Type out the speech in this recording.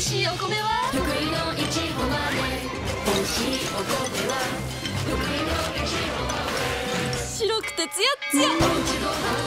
味しいお米は福井のいちご豆。美味しいお米は福井のいちご豆。白くてツヤッツヤ。おうちご飯